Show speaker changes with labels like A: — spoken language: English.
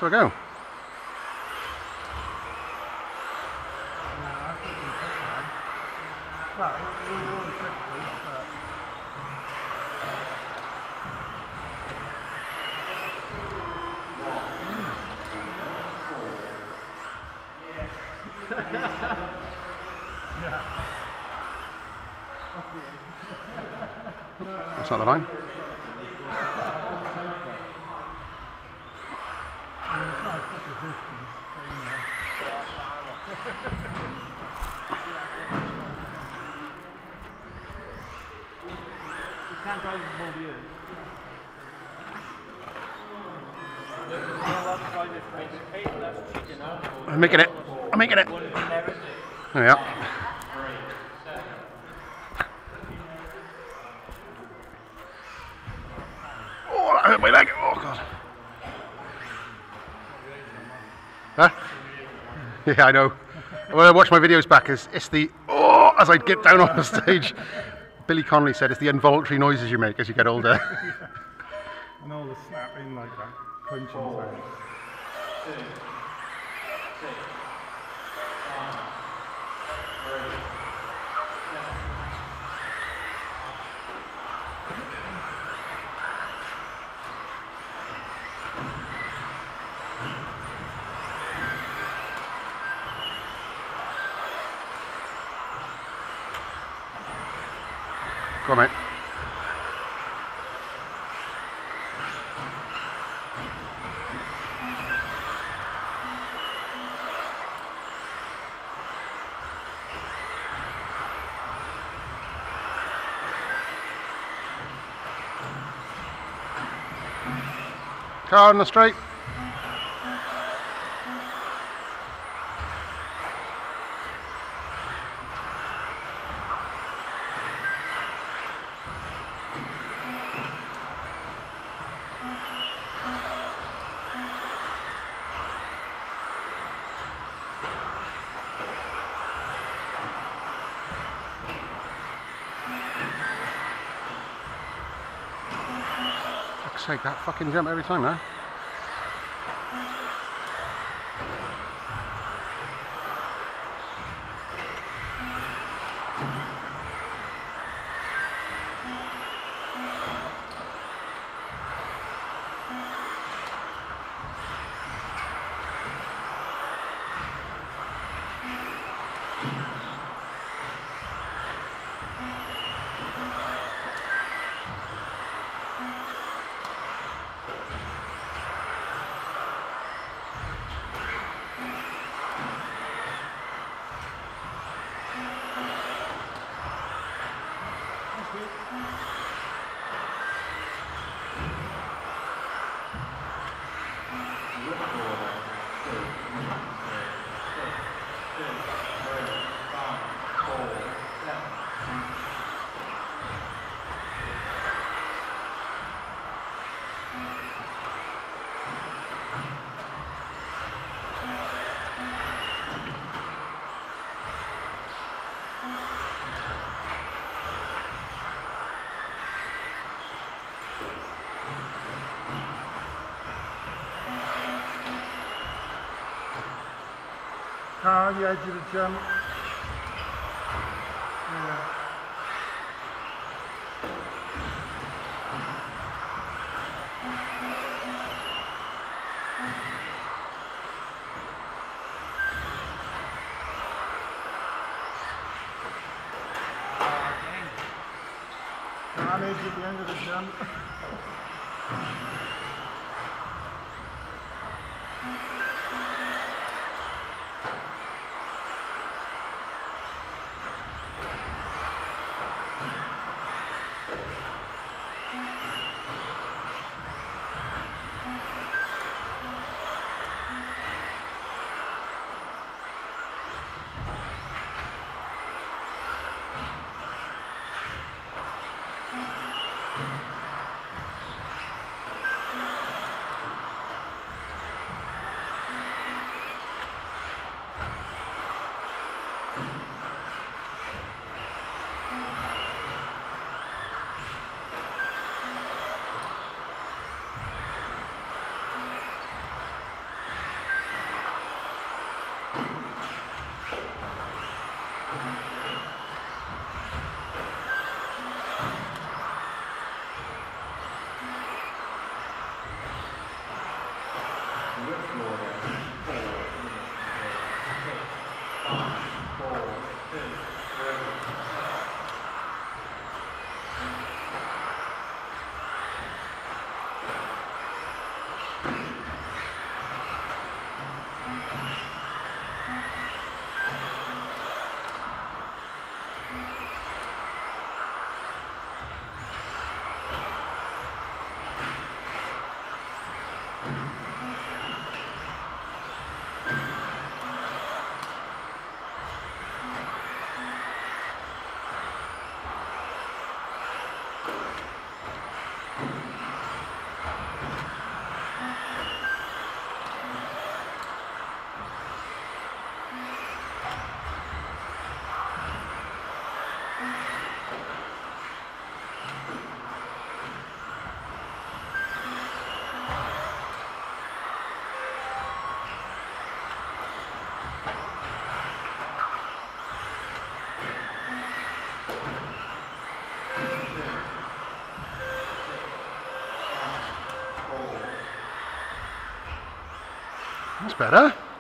A: So I go. That's not the line. I'm making it. I'm making it. There we are. Oh, that hurt my leg. Oh, God. Huh? Yeah, I know. When I watch my videos back, it's the as I get down on the stage. Billy Connolly said it's the involuntary noises you make as you get older.
B: And all the snapping like that, punching sounds.
A: Go on, mate. Car on the straight. Fuck's sake, that fucking jump every time, huh?
B: Car on the edge of the jump. Yeah. Carnage at the end of the jump.
A: That's better.